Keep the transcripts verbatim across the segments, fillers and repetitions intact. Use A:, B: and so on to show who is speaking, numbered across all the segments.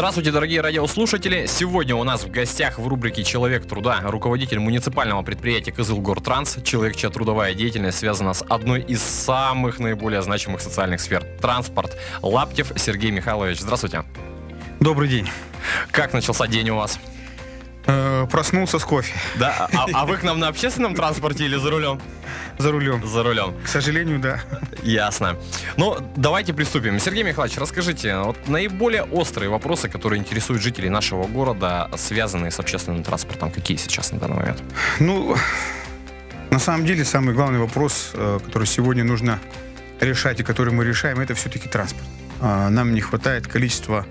A: Здравствуйте, дорогие радиослушатели! Сегодня у нас в гостях в рубрике «Человек труда» руководитель муниципального предприятия «Кызылгортранс», человек, чья трудовая деятельность связана с одной из самых наиболее значимых социальных сфер – транспорт. Лаптев Сергей Михайлович. Здравствуйте.
B: Добрый день.
A: Как начался день у вас?
B: Э, проснулся с кофе.
A: Да? А, а вы к нам на общественном транспорте или за рулем?
B: За рулем.
A: За рулем.
B: К сожалению, да.
A: Ясно. Ну, давайте приступим. Сергей Михайлович, расскажите, вот наиболее острые вопросы, которые интересуют жителей нашего города, связанные с общественным транспортом, какие сейчас на данный момент?
B: Ну, на самом деле, самый главный вопрос, который сегодня нужно решать и который мы решаем, это все-таки транспорт. Нам не хватает количества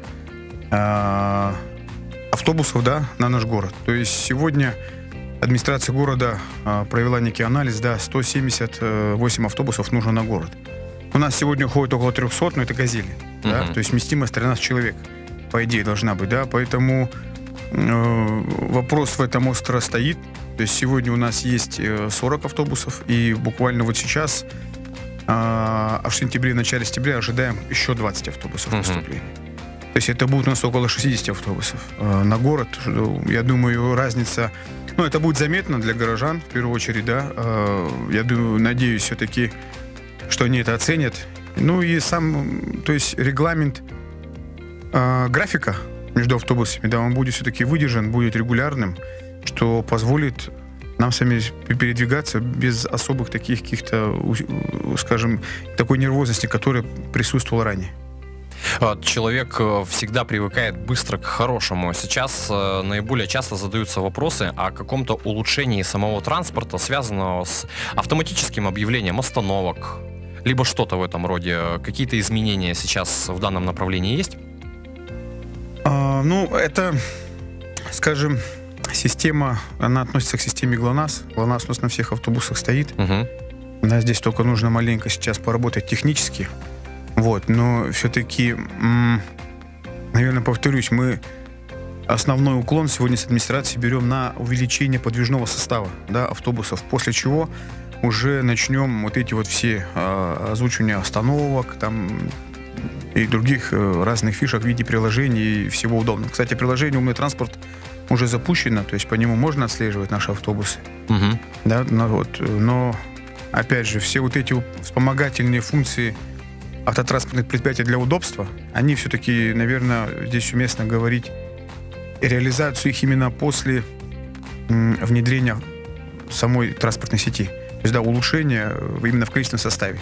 B: автобусов, да, на наш город. То есть сегодня администрация города а, провела некий анализ, да, сто семьдесят восемь автобусов нужно на город. У нас сегодня ходит около трехсот, но это «Газели», uh-huh. да, то есть вместимость тринадцать человек, по идее, должна быть, да, поэтому э, вопрос в этом остро стоит. То есть сегодня у нас есть сорок автобусов, и буквально вот сейчас, э, а в сентябре, в начале сентября ожидаем еще двадцать автобусов uh-huh. поступления. То есть это будет у нас около шестьдесят автобусов э, на город. Я думаю, разница, ну, это будет заметно для горожан, в первую очередь, да. Э, я думаю, надеюсь все-таки, что они это оценят. Ну и сам, то есть регламент э, графика между автобусами, да, он будет все-таки выдержан, будет регулярным, что позволит нам сами передвигаться без особых таких каких-то, скажем, такой нервозности, которая присутствовала ранее.
A: Человек всегда привыкает быстро к хорошему. Сейчас э, наиболее часто задаются вопросы о каком-то улучшении самого транспорта, связанного с автоматическим объявлением остановок, либо что-то в этом роде. Какие-то изменения сейчас в данном направлении есть?
B: А, ну, это, скажем, система, она относится к системе ГЛОНАСС. ГЛОНАСС у нас на всех автобусах стоит. Угу. Да, здесь только нужно маленько сейчас поработать технически. Вот, но все-таки, наверное, повторюсь, мы основной уклон сегодня с администрацией берем на увеличение подвижного состава, да, автобусов, после чего уже начнем вот эти вот все а, озвучивания остановок там, и других а, разных фишек в виде приложений и всего удобного. Кстати, приложение «Умный транспорт» уже запущено, то есть по нему можно отслеживать наши автобусы. Угу. Да, ну, вот, но, опять же, все вот эти вспомогательные функции автотранспортных предприятий для удобства, они все-таки, наверное, здесь уместно говорить реализацию их именно после м, внедрения самой транспортной сети. То есть, да, улучшение именно в количественном составе.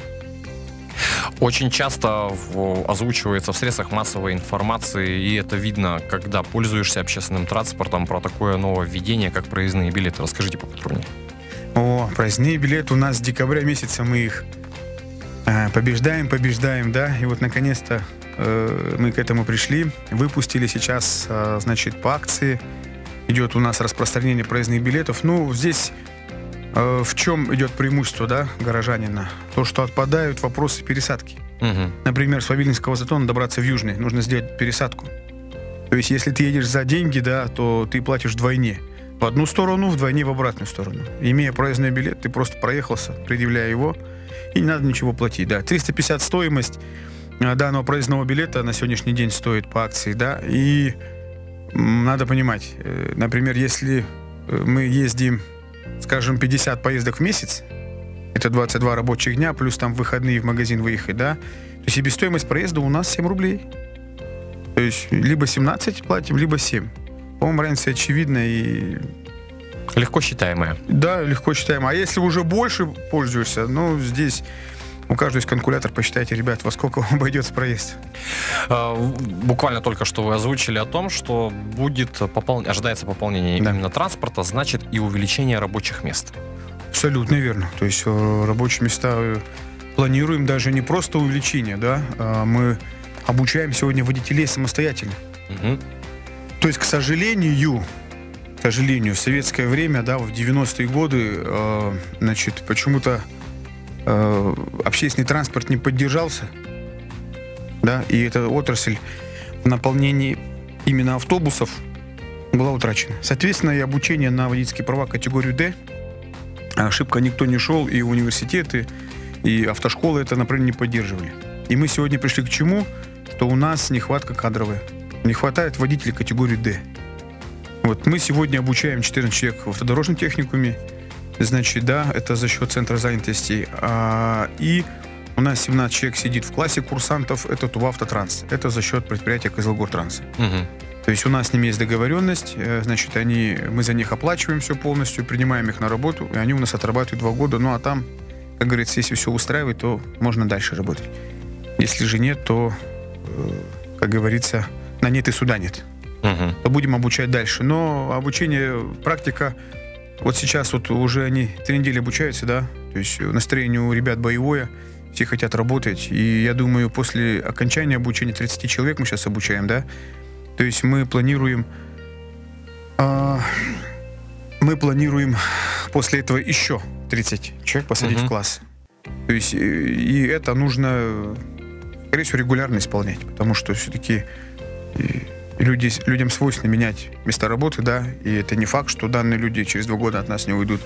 A: Очень часто в, озвучивается в средствах массовой информации, и это видно, когда пользуешься общественным транспортом, про такое нововведение, как проездные билеты. Расскажите поподробнее.
B: О, проездные билеты у нас с декабря месяца мы их Побеждаем, побеждаем, да, и вот наконец-то э, мы к этому пришли, выпустили сейчас, э, значит, по акции, идет у нас распространение проездных билетов. Ну, здесь э, в чем идет преимущество, да, горожанина? То, что отпадают вопросы пересадки. Угу. Например, с Вавилинского затона добраться в Южный, нужно сделать пересадку. То есть, если ты едешь за деньги, да, то ты платишь вдвойне. В одну сторону, вдвойне в обратную сторону. Имея проездной билет, ты просто проехался, предъявляя его, и не надо ничего платить, да. триста пятьдесят стоимость данного проездного билета на сегодняшний день стоит по акции, да. И надо понимать, например, если мы ездим, скажем, пятьдесят поездок в месяц, это двадцать два рабочих дня, плюс там выходные в магазин выехать, да, то есть себестоимость проезда у нас семь рублей. То есть либо семнадцать платим, либо семь. По-моему, разница очевидна и...
A: Легко считаемая.
B: Да, легко считаемая. А если уже больше пользуешься, ну, здесь у каждого есть калькулятор, посчитайте, ребят, во сколько вам обойдется проезд.
A: А, буквально только что вы озвучили о том, что будет попол... ожидается пополнение да. именно транспорта, значит и увеличение рабочих мест.
B: Абсолютно верно. То есть рабочие места планируем даже не просто увеличение, да, а мы обучаем сегодня водителей самостоятельно. Угу. То есть, к сожалению... К сожалению, в советское время, да, в девяностые годы, э, значит, почему-то э, общественный транспорт не поддержался, да, и эта отрасль в наполнении именно автобусов была утрачена. Соответственно, и обучение на водительские права категорию D, ошибка никто не шел, и университеты, и автошколы это, например, не поддерживали. И мы сегодня пришли к чему? Что у нас нехватка кадровая. не хватает водителей категории D. Вот мы сегодня обучаем четырнадцать человек в автодорожном техникуме, значит, да, это за счет центра занятости. А, и у нас семнадцать человек сидит в классе курсантов, это ТУВАвтотранс, это за счет предприятия Кызылгортранс. Угу. То есть у нас с ними есть договоренность, значит, они, мы за них оплачиваем все полностью, принимаем их на работу, и они у нас отрабатывают два года. Ну а там, как говорится, если все устраивает, то можно дальше работать. Если же нет, то, как говорится, на нет и суда нет. Угу. То будем обучать дальше. Но обучение, практика, вот сейчас вот уже они три недели обучаются, да, то есть настроение у ребят боевое, все хотят работать. И я думаю, после окончания обучения тридцать человек мы сейчас обучаем, да, то есть мы планируем, э, мы планируем после этого еще тридцать человек посадить uh-huh. в класс. То есть и, и это нужно, скорее всего, регулярно исполнять, потому что все-таки люди, людям свойственно менять места работы, да, и это не факт, что данные люди через два года от нас не уйдут.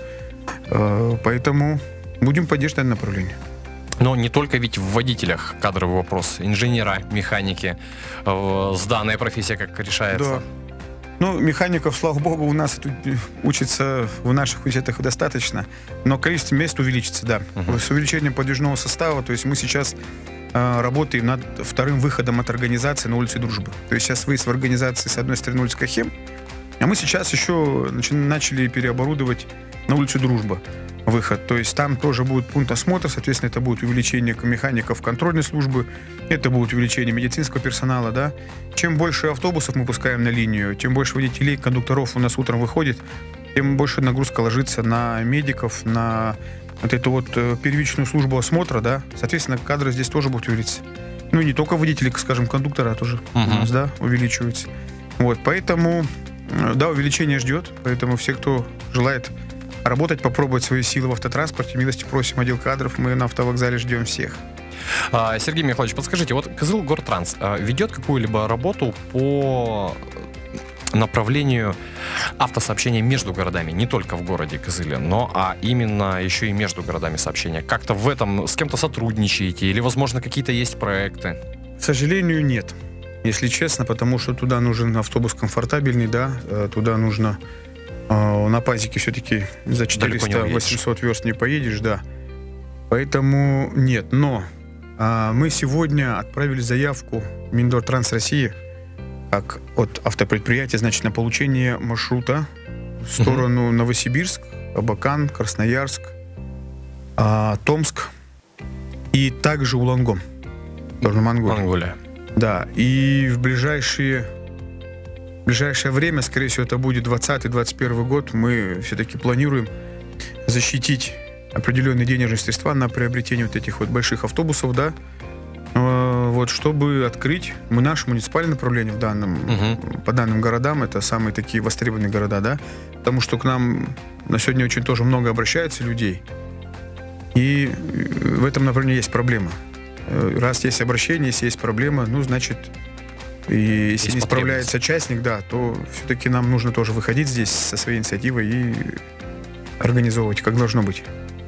B: Э, поэтому будем поддерживать это направление.
A: Но не только ведь в водителях кадровый вопрос. Инженера, механики, э, сданная профессия как решается.
B: Да. Ну, механиков, слава богу, у нас тут учатся в наших университетах достаточно, но количество мест увеличится, да. Uh-huh. С увеличением подвижного состава, то есть мы сейчас э, работаем над вторым выходом от организации на улице Дружбы. То есть сейчас выезд в организации, с одной стороны, улица Кахем, а мы сейчас еще начали переоборудовать на улицу Дружба выход. То есть там тоже будет пункт осмотра, соответственно, это будет увеличение механиков контрольной службы, это будет увеличение медицинского персонала, да. Чем больше автобусов мы пускаем на линию, тем больше водителей, кондукторов у нас утром выходит, тем больше нагрузка ложится на медиков, на вот эту вот первичную службу осмотра, да. Соответственно, кадры здесь тоже будут увеличиться. Ну, и не только водители, скажем, кондуктора тоже uh-huh. у нас, да, увеличиваются. Вот, поэтому, да, увеличение ждет, поэтому все, кто желает работать, попробовать свои силы в автотранспорте, милости просим, отдел кадров, мы на автовокзале ждем всех.
A: Сергей Михайлович, подскажите, вот Кызылгортранс ведет какую-либо работу по направлению автосообщения между городами, не только в городе Кызыле, но а именно еще и между городами сообщения? Как-то в этом с кем-то сотрудничаете или, возможно, какие-то есть проекты?
B: К сожалению, нет, если честно, потому что туда нужен автобус комфортабельный, да, туда нужно... На пазике все-таки за четыреста-восемьсот верст не поедешь, да. Поэтому нет. Но а, мы сегодня отправили заявку в Миндортранс России как от автопредприятия, значит, на получение маршрута в сторону uh-huh. Новосибирск, Абакан, Красноярск, а, Томск и также Улангом, Монголия.
A: Монголия.
B: Да, и в ближайшие... В ближайшее время, скорее всего, это будет двадцатый-двадцать первый год, мы все-таки планируем защитить определенные денежные средства на приобретение вот этих вот больших автобусов, да, вот, чтобы открыть мы наше муниципальное направление в данном, uh-huh. по данным городам, это самые такие востребованные города, да, потому что к нам на сегодня очень тоже много обращаются людей, и в этом направлении есть проблема. Раз есть обращение, если есть проблема, ну, значит... И если не справляется частник, да, то все-таки нам нужно тоже выходить здесь со своей инициативой и организовывать, как должно быть.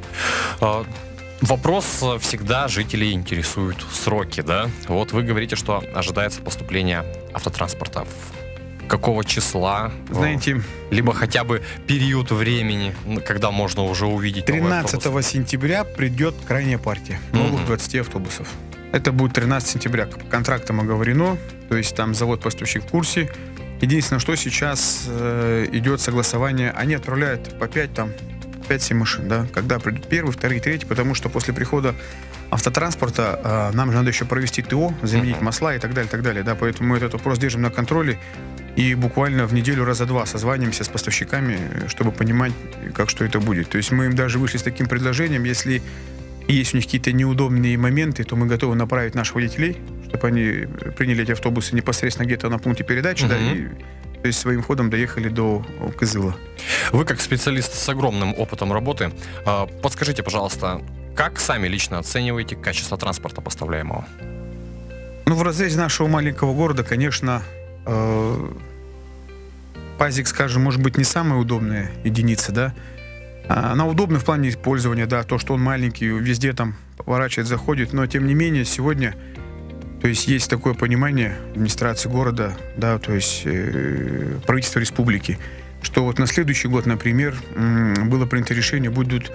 A: Вопрос всегда жителей интересует сроки, да? Вот вы говорите, что ожидается поступление автотранспорта. Какого числа?
B: Знаете,
A: либо хотя бы период времени, когда можно уже увидеть
B: тринадцатого сентября придет крайняя партия новых mm-hmm. двадцати автобусов. Это будет тринадцатого сентября, по контрактам оговорено, то есть там завод-поставщик в курсе. Единственное, что сейчас э, идет согласование, они отправляют по пять, там, пять-семь машин, да, когда придут первый, второй, третий, потому что после прихода автотранспорта э, нам же надо еще провести ТО, заменить uh-huh. масла и так далее, так далее, да, поэтому мы этот вопрос держим на контроле и буквально в неделю раза два созваниваемся с поставщиками, чтобы понимать, как что это будет. То есть мы им даже вышли с таким предложением, если есть у них какие-то неудобные моменты, то мы готовы направить наших водителей, чтобы они приняли эти автобусы непосредственно где-то на пункте передачи, uh-huh. да, и то есть своим ходом доехали до Кызыла.
A: Вы как специалист с огромным опытом работы, подскажите, пожалуйста, как сами лично оцениваете качество транспорта поставляемого?
B: Ну, в разрезе нашего маленького города, конечно, э, пазик, скажем, может быть не самая удобная единица, да. Она удобна в плане использования, да, то, что он маленький, везде там поворачивает, заходит, но тем не менее сегодня, то То есть есть такое понимание администрации города, да, то есть э, правительства республики, что вот на следующий год, например, было принято решение, будут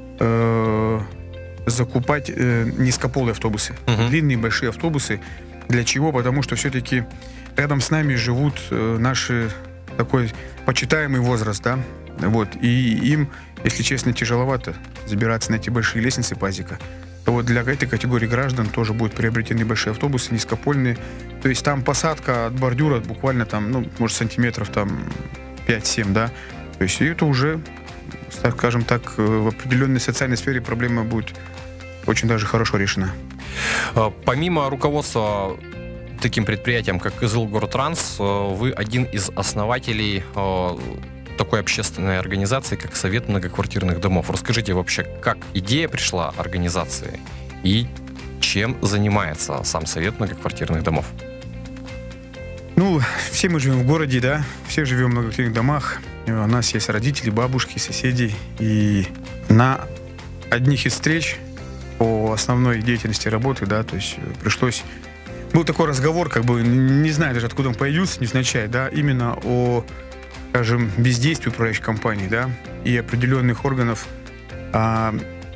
B: э, закупать э, низкополые автобусы, uh-huh. длинные большие автобусы. Для чего? Потому что все-таки рядом с нами живут э, наши такой почитаемый возраст, да, вот, и им, если честно, тяжеловато забираться на эти большие лестницы пазика. То вот для этой категории граждан тоже будут приобретены большие автобусы, низкопольные. То есть там посадка от бордюра буквально там, ну, может, сантиметров там пять-семь, да. То есть это уже, скажем так, в определенной социальной сфере проблема будет очень даже хорошо решена.
A: Помимо руководства таким предприятием, как Кызылгортранс, вы один из основателей такой общественной организации, как Совет многоквартирных домов. Расскажите вообще, как идея пришла организации и чем занимается сам Совет многоквартирных домов?
B: Ну, все мы живем в городе, да, все живем в многоквартирных домах. У нас есть родители, бабушки, соседи. И на одних из встреч по основной деятельности работы, да, то есть пришлось... Был такой разговор, как бы, не знаю даже, откуда он появился, невзначай, да, именно о, скажем, бездействии управляющей компании, да, и определенных органов, а,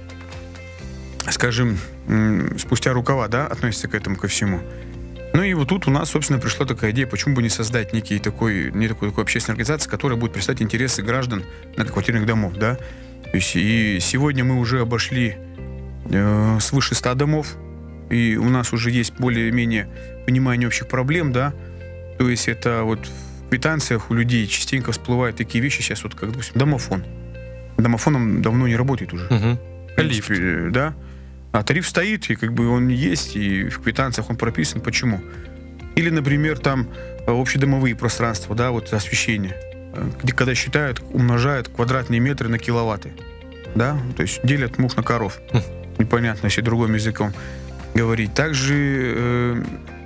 B: скажем, спустя рукава, да, относятся к этому ко всему. Ну и вот тут у нас, собственно, пришла такая идея, почему бы не создать некий такой, не такой, такой общественной организации, которая будет представлять интересы граждан многоквартирных домов, да. То есть и сегодня мы уже обошли э, свыше ста домов, и у нас уже есть более-менее понимание общих проблем, да. То есть это вот в квитанциях у людей частенько всплывают такие вещи сейчас, вот как, допустим, домофон. Домофоном давно не работает уже.
A: Угу.
B: Лифт, да. А тариф стоит, и как бы он есть, и в квитанциях он прописан. Почему? Или, например, там общедомовые пространства, да, вот освещение, где когда считают, умножают квадратные метры на киловатты, да, то есть делят мух на коров. Хм. Непонятно, если другим языком говорить. Также э,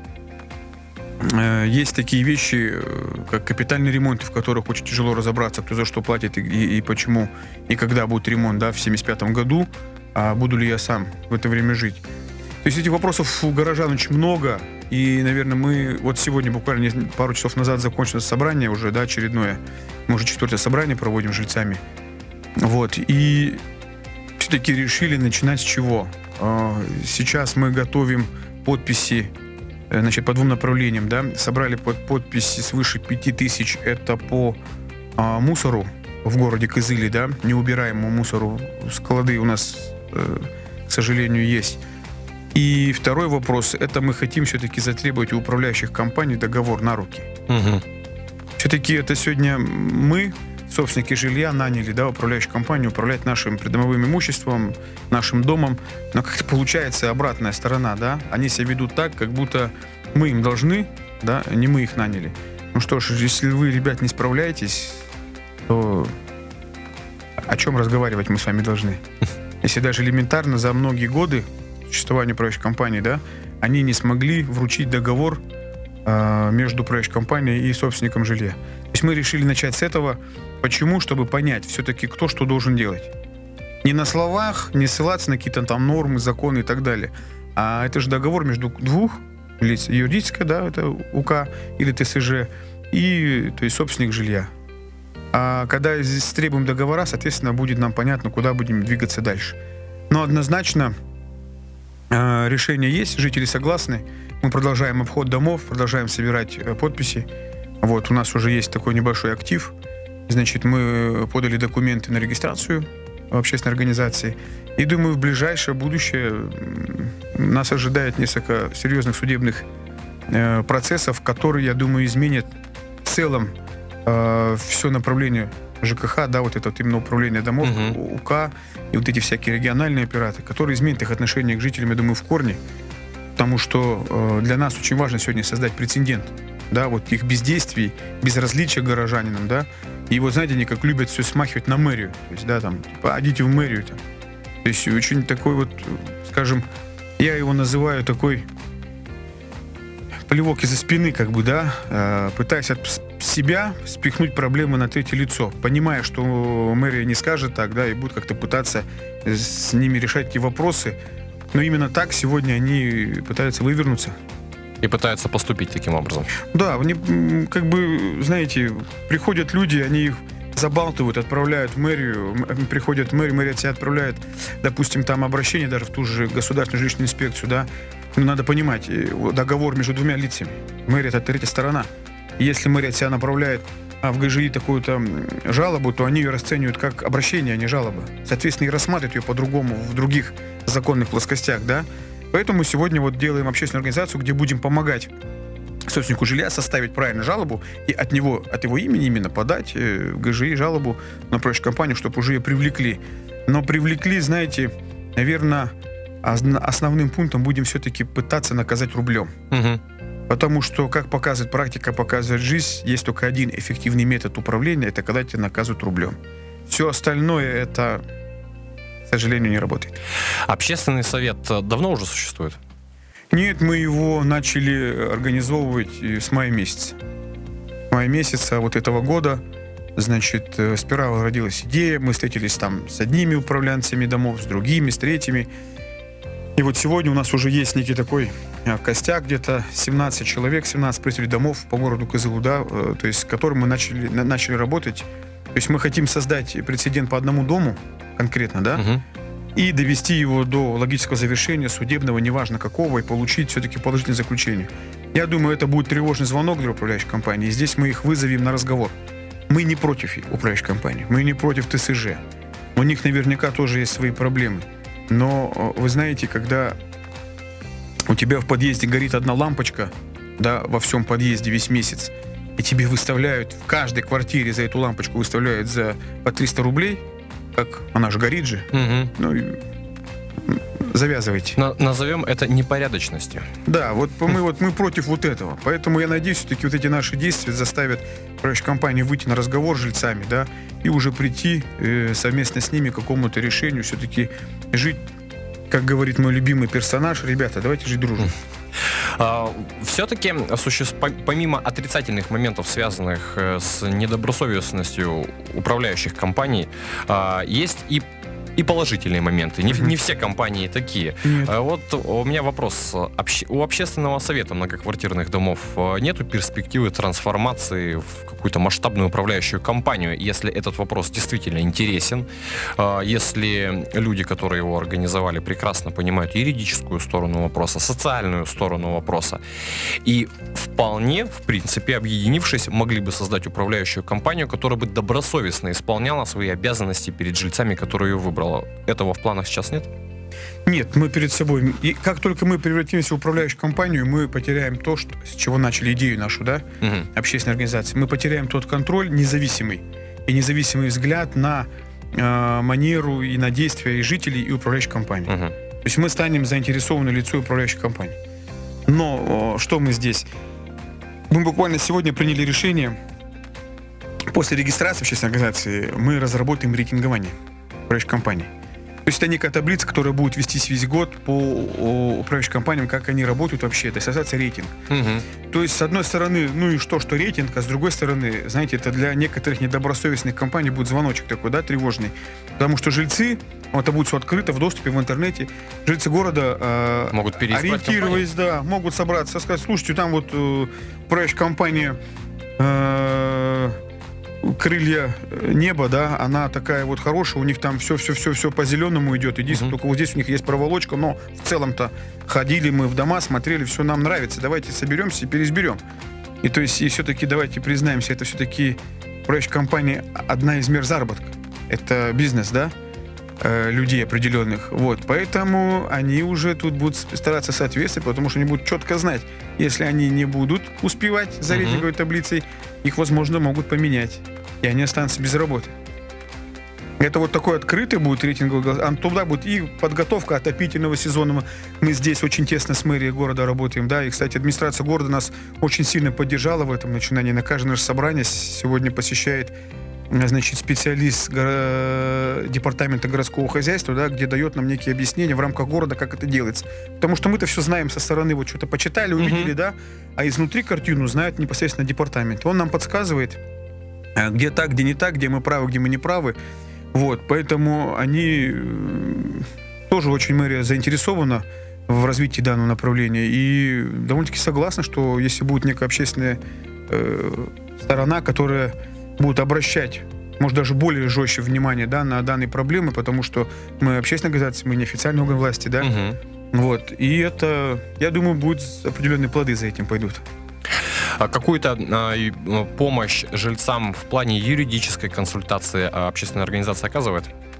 B: э, есть такие вещи, как капитальные ремонты, в которых очень тяжело разобраться, кто за что платит и, и, и почему, и когда будет ремонт, да, в семьдесят пятом году. А буду ли я сам в это время жить? То есть этих вопросов у горожан очень много. И, наверное, мы вот сегодня буквально пару часов назад закончилось собрание уже, да, очередное. Мы уже четвертое собрание проводим с жильцами. Вот. И все-таки решили начинать с чего? Сейчас мы готовим подписи, значит, по двум направлениям, да. Собрали под подписи свыше пяти тысяч. Это по а, мусору в городе Кызыле, да, неубираемому мусору. Склады у нас, к сожалению, есть. И второй вопрос, это мы хотим все-таки затребовать у управляющих компаний договор на руки. Угу. Все-таки это сегодня мы, собственники жилья, наняли, да, управляющую компанию управлять нашим придомовым имуществом, нашим домом. Но как-то получается обратная сторона, да. Они себя ведут так, как будто мы им должны, да, не мы их наняли. Ну что ж, если вы, ребят, не справляетесь, то о чем разговаривать мы с вами должны? Если даже элементарно за многие годы существования управляющей компании, да, они не смогли вручить договор э, между управляющей компанией и собственником жилья. То есть мы решили начать с этого. Почему? Чтобы понять все-таки, кто что должен делать. Не на словах, не ссылаться на какие-то там нормы, законы и так далее. А это же договор между двух лиц. Юридическое, да, это УК или ТСЖ, и, то есть, собственник жилья. А когда здесь требуем договора, соответственно, будет нам понятно, куда будем двигаться дальше. Но однозначно э, решение есть, жители согласны. Мы продолжаем обход домов, продолжаем собирать э, подписи. Вот, у нас уже есть такой небольшой актив. Значит, мы подали документы на регистрацию в общественной организации. И думаю, в ближайшее будущее нас ожидает несколько серьезных судебных э, процессов, которые, я думаю, изменят в целом все направление ЖКХ, да, вот это вот именно управление домов, uh-huh. УК и вот эти всякие региональные операторы, которые изменят их отношение к жителям, я думаю, в корне, потому что э, для нас очень важно сегодня создать прецедент, да, вот их бездействий, безразличия горожанинам, да, и вот, знаете, они как любят все смахивать на мэрию, то есть, да, там, типа, идите в мэрию, там. То есть очень такой вот, скажем, я его называю такой плевок из-за спины, как бы, да, э, пытаясь от себя спихнуть проблемы на третье лицо, понимая, что мэрия не скажет так, да, и будет как-то пытаться с ними решать эти вопросы. Но именно так сегодня они пытаются вывернуться.
A: И пытаются поступить таким образом.
B: Да, они, как бы, знаете, приходят люди, они их забалтывают, отправляют в мэрию, приходят в мэрию, мэрия тебя отправляет, допустим, там обращение даже в ту же государственную жилищную инспекцию, да. Но надо понимать, договор между двумя лицами. Мэрия — это третья сторона. И если мэрия тебя направляет а в ГЖИ такую-то жалобу, то они ее расценивают как обращение, а не жалоба. Соответственно, и рассматривают ее по-другому в других законных плоскостях, да. Поэтому сегодня вот делаем общественную организацию, где будем помогать собственнику жилья составить правильную жалобу и от него, от его имени именно подать в ГЖИ жалобу на управляющую компанию, чтобы уже ее привлекли. Но привлекли, знаете, наверное, основным пунктом будем все-таки пытаться наказать рублем. Угу. Потому что, как показывает практика, показывает жизнь, есть только один эффективный метод управления, это когда тебя наказывают рублем. Все остальное, это, к сожалению, не работает.
A: Общественный совет давно уже существует?
B: Нет, мы его начали организовывать с мая месяца. С мая месяца вот этого года, значит, сперва родилась идея, мы встретились там с одними управленцами домов, с другими, с третьими. И вот сегодня у нас уже есть некий такой костяк, где-то семнадцать человек, семнадцать представителей домов по городу Кызылу, да, то есть с которым мы начали, начали работать. То есть мы хотим создать прецедент по одному дому конкретно, да, угу. и довести его до логического завершения, судебного, неважно какого, и получить все-таки положительное заключение. Я думаю, это будет тревожный звонок для управляющей компании. И здесь мы их вызовем на разговор. Мы не против управляющей компании, мы не против ТСЖ. У них наверняка тоже есть свои проблемы. Но вы знаете, когда у тебя в подъезде горит одна лампочка, да, во всем подъезде весь месяц, и тебе выставляют в каждой квартире за эту лампочку выставляют за по триста рублей, как она же горит же, угу. ну и завязывайте.
A: Но назовем это непорядочностью.
B: Да, вот мы вот мы против вот этого. Поэтому я надеюсь, все-таки вот эти наши действия заставят управляющую компанию выйти на разговор с жильцами, да, и уже прийти э, совместно с ними к какому-то решению, все-таки жить, как говорит мой любимый персонаж, ребята, давайте жить дружно.
A: Все-таки помимо отрицательных моментов, связанных с недобросовестностью управляющих компаний, есть и И положительные моменты. Не, не все компании такие.
B: Нет.
A: Вот у меня вопрос. Обще, у общественного совета многоквартирных домов нету перспективы трансформации в какую-то масштабную управляющую компанию, если этот вопрос действительно интересен, если люди, которые его организовали, прекрасно понимают юридическую сторону вопроса, социальную сторону вопроса, и вполне, в принципе, объединившись, могли бы создать управляющую компанию, которая бы добросовестно исполняла свои обязанности перед жильцами, которые ее выбрали. Этого в планах сейчас нет?
B: Нет, мы перед собой. И как только мы превратимся в управляющую компанию, мы потеряем то, что, с чего начали идею нашу, да, угу. общественной организации. Мы потеряем тот контроль независимый и независимый взгляд на э, манеру и на действия и жителей, и управляющей компании. Угу. То есть мы станем заинтересованы лицом управляющей компании. Но э, что мы здесь? Мы буквально сегодня приняли решение. После регистрации общественной организации мы разработаем рейтингование управляющей компании. То есть это некая таблица, которая будет вестись весь год по управляющим компаниям, как они работают вообще. Это создается рейтинг. Угу. То есть, с одной стороны, ну и что, что рейтинг, а с другой стороны, знаете, это для некоторых недобросовестных компаний будет звоночек такой, да, тревожный. Потому что жильцы, это будет все открыто в доступе в интернете, жильцы города, э,
A: могут
B: ориентируясь, да, могут собраться, сказать, слушайте, там вот э, управляющая компания э, крылья неба, да, она такая вот хорошая, у них там все-все-все-все по зеленому идет, единственное, uh-huh. только вот здесь у них есть проволочка, но в целом-то ходили мы в дома, смотрели, все нам нравится, давайте соберемся и переизберем. И то есть, и все-таки давайте признаемся, это все-таки управляющая компания одна из мер заработка. Это бизнес, да, э, людей определенных. Вот, поэтому они уже тут будут стараться соответствовать, потому что они будут четко знать, если они не будут успевать за рейтинговой uh-huh. таблицей, их, возможно, могут поменять, и они останутся без работы. Это вот такой открытый будет рейтинговый, а туда будет и подготовка отопительного сезона. Мы здесь очень тесно с мэрией города работаем, да, и, кстати, администрация города нас очень сильно поддержала в этом начинании. На каждое наше собрание сегодня посещает, значит, специалист горо... департамента городского хозяйства, да, где дает нам некие объяснения в рамках города, как это делается. Потому что мы-то все знаем со стороны, вот что-то почитали, увидели, uh-huh. да, а изнутри картину знает непосредственно департамент. Он нам подсказывает, где так, где не так, где мы правы, где мы не правы. Вот, поэтому они тоже очень мэрия заинтересована в развитии данного направления. И довольно-таки согласна, что если будет некая общественная э, сторона, которая будет обращать, может, даже более жестче внимание, да, на данные проблемы, потому что мы общественная организация, мы неофициальный орган власти, да. Угу. Вот. И это, я думаю, будут определенные плоды за этим пойдут.
A: А какую-то э, помощь жильцам в плане юридической консультации общественная организация оказывает?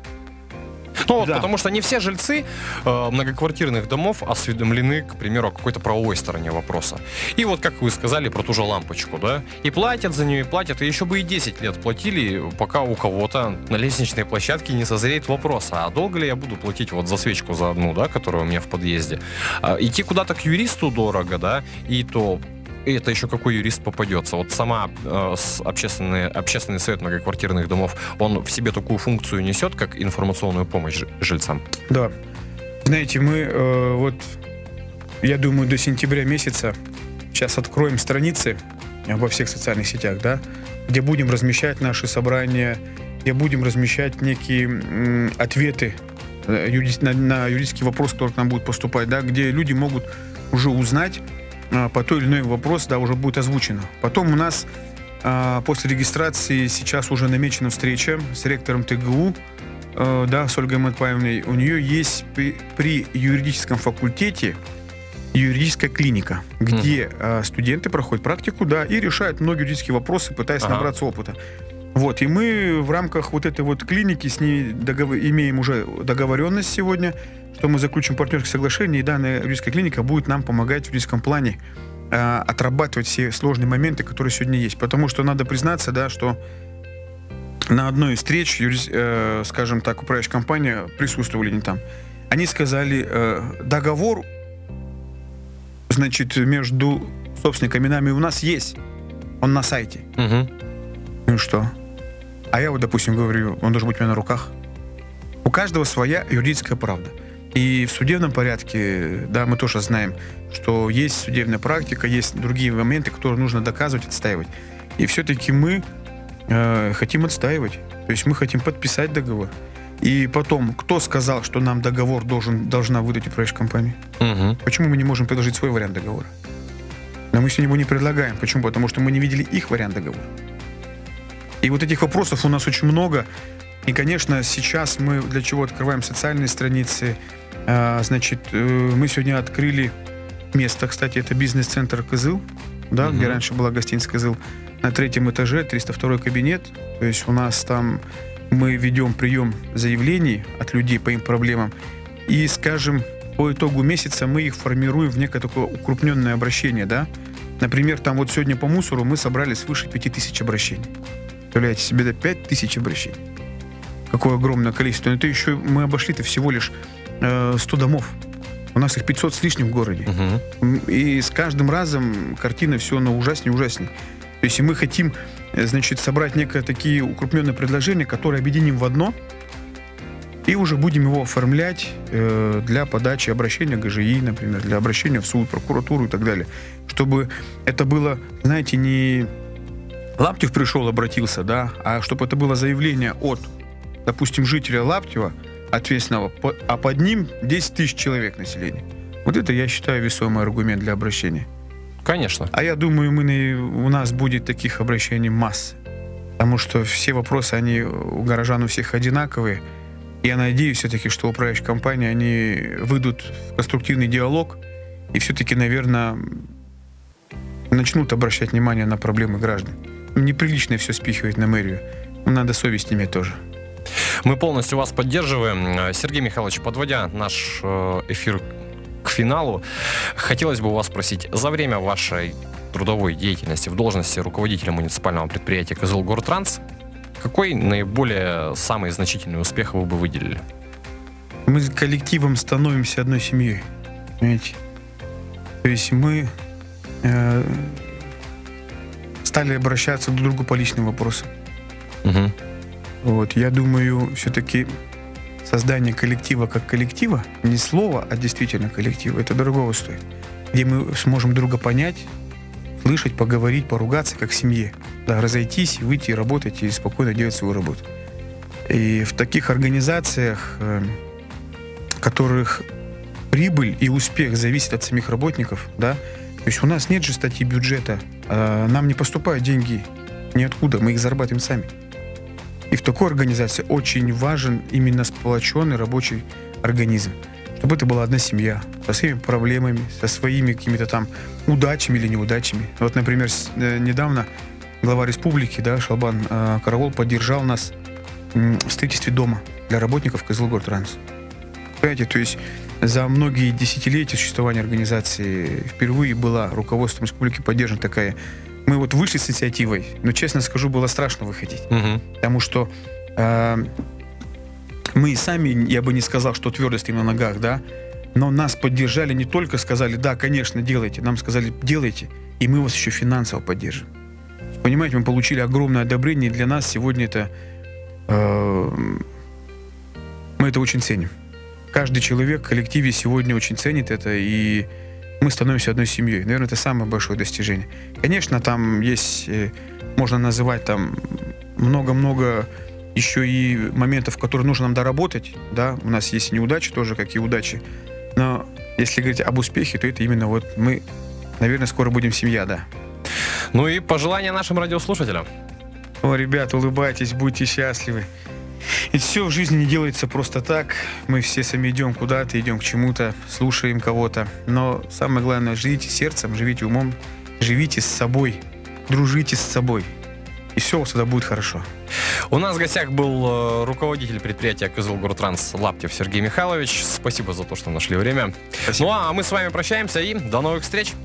A: Ну, да. Потому что не все жильцы э, многоквартирных домов осведомлены, к примеру, о какой-то правовой стороне вопроса. И вот, как вы сказали, про ту же лампочку, да? И платят за нее, и платят, и еще бы и десять лет платили, пока у кого-то на лестничной площадке не созреет вопрос, а долго ли я буду платить вот за свечку за одну, да, которая у меня в подъезде? А, идти куда-то к юристу дорого, да, и то... И это еще какой юрист попадется. Вот сама э, общественный, общественный совет многоквартирных домов, он в себе такую функцию несет, как информационную помощь жильцам?
B: Да. Знаете, мы э, вот, я думаю, до сентября месяца сейчас откроем страницы во всех социальных сетях, да, где будем размещать наши собрания, где будем размещать некие м, ответы на, на юридический вопрос, который к нам будет поступать, да, где люди могут уже узнать по той или иной вопрос, да, уже будет озвучено. Потом у нас а, после регистрации сейчас уже намечена встреча с ректором ТГУ, а, да, с Ольгой Матпаевной. У нее есть при, при юридическом факультете юридическая клиника, где mm. а, студенты проходят практику, да, и решают многие юридические вопросы, пытаясь ага. набраться опыта. Вот, и мы в рамках вот этой вот клиники с ней договор... имеем уже договоренность сегодня, что мы заключим партнерское соглашение, и данная юридическая клиника будет нам помогать в юридическом плане э, отрабатывать все сложные моменты, которые сегодня есть. Потому что надо признаться, да, что на одной из встреч, юри... э, скажем так, управляющая компания, присутствовали не там, они сказали, э, договор, значит, между собственниками и нами у нас есть, он на сайте. Угу. Ну что? А я вот, допустим, говорю, он должен быть у меня на руках. У каждого своя юридическая правда. И в судебном порядке, да, мы тоже знаем, что есть судебная практика, есть другие моменты, которые нужно доказывать, отстаивать. И все-таки мы э, хотим отстаивать. То есть мы хотим подписать договор. И потом, кто сказал, что нам договор должен, должна выдать управляющая компания? Угу. Почему мы не можем предложить свой вариант договора? Но мы сегодня его не предлагаем. Почему? Потому что мы не видели их вариант договора. И вот этих вопросов у нас очень много. И, конечно, сейчас мы для чего открываем социальные страницы. А, значит, мы сегодня открыли место, кстати, это бизнес-центр «Кызыл», да, mm-hmm. где раньше была гостиница «Кызыл». На третьем этаже, триста второй кабинет. То есть у нас там мы ведем прием заявлений от людей по им проблемам. И, скажем, по итогу месяца мы их формируем в некое такое укрупненное обращение, да. Например, там вот сегодня по мусору мы собрали свыше пяти тысяч обращений. Представляете себе, да, пять тысяч обращений. Какое огромное количество. Но это еще мы обошли-то всего лишь э, сто домов. У нас их пятьсот с лишним в городе. Угу. И с каждым разом картина все на ужаснее и ужаснее. То есть мы хотим, значит, собрать некое такие укрупненные предложения, которые объединим в одно, и уже будем его оформлять э, для подачи обращения ГЖИ, например, для обращения в суд, прокуратуру и так далее. Чтобы это было, знаете, не... Лаптев пришел, обратился, да, а чтобы это было заявление от, допустим, жителя Лаптева, ответственного, а под ним десять тысяч человек населения. Вот это, я считаю, весомый аргумент для обращения.
A: Конечно.
B: А я думаю, мы, у нас будет таких обращений масса. Потому что все вопросы, они у горожан у всех одинаковые. И я надеюсь все-таки, что управляющие компании, они выйдут в конструктивный диалог и все-таки, наверное, начнут обращать внимание на проблемы граждан. Неприлично все спихивать на мэрию. Надо совесть иметь тоже.
A: Мы полностью вас поддерживаем. Сергей Михайлович, подводя наш эфир к финалу, хотелось бы у вас спросить, за время вашей трудовой деятельности в должности руководителя муниципального предприятия «Кызылгортранс» какой наиболее самый значительный успех вы бы выделили?
B: Мы с коллективом становимся одной семьей. Понимаете? То есть мы э, стали обращаться друг к другу по личным вопросам. Угу. Вот, я думаю, все-таки создание коллектива как коллектива, не слова, а действительно коллектива, это дорогого стоит. Где мы сможем друга понять, слышать, поговорить, поругаться как в семье. Да, разойтись, выйти, работать и спокойно делать свою работу. И в таких организациях, в которых прибыль и успех зависит от самих работников, да. То есть у нас нет же статьи бюджета, э, нам не поступают деньги ниоткуда, мы их зарабатываем сами. И в такой организации очень важен именно сплоченный рабочий организм. Чтобы это была одна семья, со своими проблемами, со своими какими-то там удачами или неудачами. Вот, например, с, э, недавно глава республики, да, Шалбан э, Каравол поддержал нас э, в строительстве дома для работников Кызылгортранс. Понимаете, то есть за многие десятилетия существования организации впервые была руководством республики поддержана такая. Мы вот вышли с инициативой, но, честно скажу, было страшно выходить. Угу. Потому что э, мы сами, я бы не сказал, что твердо стоим на ногах, да, но нас поддержали, не только сказали, да, конечно, делайте, нам сказали, делайте, и мы вас еще финансово поддержим. Понимаете, мы получили огромное одобрение, и для нас сегодня это, э, мы это очень ценим. Каждый человек в коллективе сегодня очень ценит это, и мы становимся одной семьей. Наверное, это самое большое достижение. Конечно, там есть, можно называть там много-много еще и моментов, которые нужно нам доработать. Да? У нас есть и неудачи тоже, как и удачи. Но если говорить об успехе, то это именно вот мы, наверное, скоро будем семья, да.
A: Ну и пожелания нашим радиослушателям.
B: О, ребят, улыбайтесь, будьте счастливы. Ведь все в жизни не делается просто так. Мы все сами идем куда-то, идем к чему-то, слушаем кого-то. Но самое главное, живите сердцем, живите умом, живите с собой, дружите с собой. И все у вас тогда будет хорошо.
A: У нас в гостях был э, руководитель предприятия Кызылгортранс Лаптев Сергей Михайлович. Спасибо за то, что нашли время.
B: Спасибо.
A: Ну а мы с вами прощаемся и до новых встреч.